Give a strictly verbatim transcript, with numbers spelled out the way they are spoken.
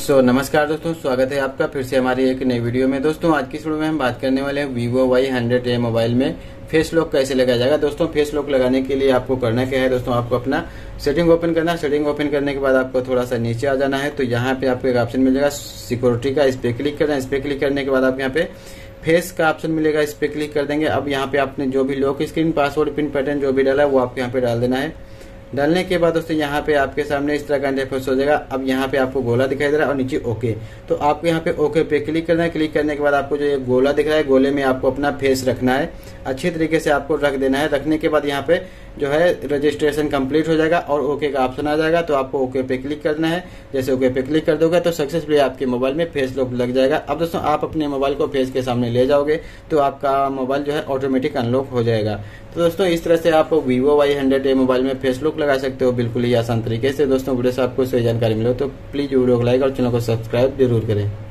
सो so, नमस्कार दोस्तों, स्वागत है आपका फिर से हमारी एक नई वीडियो में। दोस्तों आज की वीडियो में हम बात करने वाले हैं Vivo Y hundred A mobile में फेस लॉक कैसे लगाया जाएगा। दोस्तों फेस लॉक लगाने के लिए आपको करना क्या है, दोस्तों आपको अपना सेटिंग ओपन करना है। सेटिंग ओपन करने के बाद आपको थोड़ा सा नीचे आ जाना है, तो यहाँ पे आपको एक ऑप्शन मिल जाएगा सिक्योरिटी का, इस पे क्लिक करना है। इस पे क्लिक करने के बाद आप यहाँ पे फेस का ऑप्शन मिलेगा, इस पे क्लिक कर देंगे। अब यहाँ पे आपने जो भी lock screen password pin pattern जो भी डाला है वो आपको यहाँ पे डाल देना है। डालने के बाद दोस्तों यहाँ पे आपके सामने इस तरह का इंटरफेस हो जाएगा। अब यहाँ पे आपको गोला दिखाई दे रहा है और नीचे ओके, तो आपको यहाँ पे ओके पे क्लिक करना है। क्लिक करने के बाद आपको जो ये गोला दिख रहा है, गोले में आपको अपना फेस रखना है, अच्छी तरीके से आपको रख देना है। रखने के बाद यहाँ पे जो है रजिस्ट्रेशन कंप्लीट हो जाएगा और ओके का ऑप्शन आ जाएगा, तो आपको ओके पे क्लिक करना है। जैसे ओके पे क्लिक कर दोगे तो सक्सेसफुली आपके मोबाइल में फेस लॉक लग जाएगा। अब दोस्तों आप अपने मोबाइल को फेस के सामने ले जाओगे तो आपका मोबाइल जो है ऑटोमेटिक अनलॉक हो जाएगा। तो दोस्तों इस तरह से आप Vivo Y hundred A mobile में फेस लॉक लगा सकते हो बिल्कुल ही आसान तरीके से। दोस्तों वीडियो से आपको सही जानकारी मिले तो प्लीज वीडियो को लाइक और चैनल को सब्सक्राइब जरूर करें।